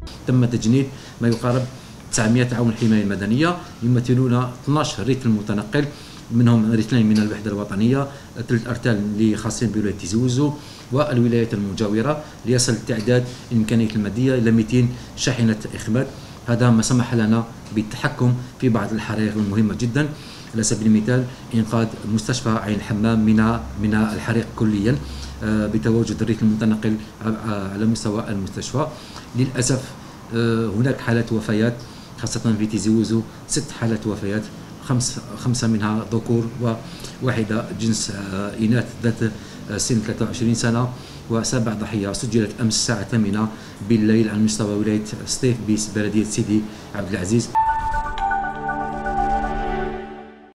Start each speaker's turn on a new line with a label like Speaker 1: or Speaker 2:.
Speaker 1: تم تجنيد ما يقارب 900 عون الحماية المدنية يمثلون 12 ريتل متنقل، منهم ريتلين من الوحدة الوطنية، 3 أرتال اللي خاصين بولاية تيزي وزو والولايات المجاورة، ليصل التعداد الإمكانية المادية إلى 200 شاحنة إخماد. هذا ما سمح لنا بالتحكم في بعض الحرائق المهمة جدا، على سبيل المثال إنقاذ مستشفى عين الحمام من الحريق كليا بتواجد الريتل المتنقل على مستوى المستشفى. للأسف هناك حالات وفيات خاصة في تيزي وزو، 6 حالات وفيات، 5 منها ذكور وواحدة جنس إناث ذات سن 23 سنة، و7 ضحايا سجلت أمس الساعة 8 بالليل على مستوى ولاية سطيف بلدية سيدي عبد العزيز.